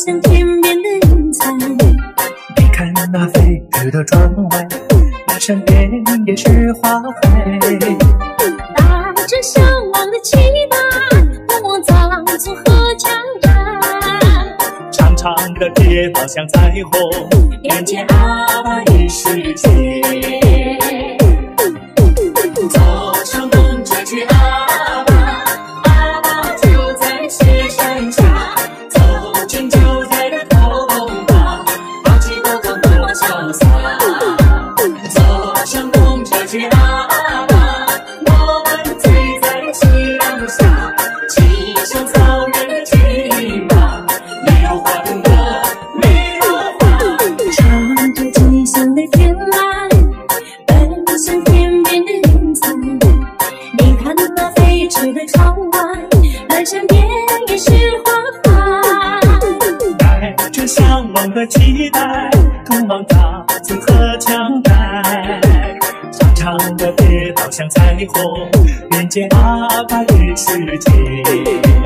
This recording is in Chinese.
像天边的云彩。 你看那飞驰的窗外，那身边也是花海。 带着向往的期待，往往藏从河桥站。 长长的街道像彩虹，连接阿爸与世界。 走上东车去阿爸，阿爸就在雪山下。走进就在这头吧，高起高头多潇洒。走上东车去阿爸，我们醉在夕阳下，骑上草原的骏马，没有花灯的没有花，唱着吉祥的天籁，奔向天边的云彩。你看那飞驰的窗外，那山边也是花海。 带着向往和期待，通往大村河墙带。长长的街道像彩虹，连接阿爸与世界。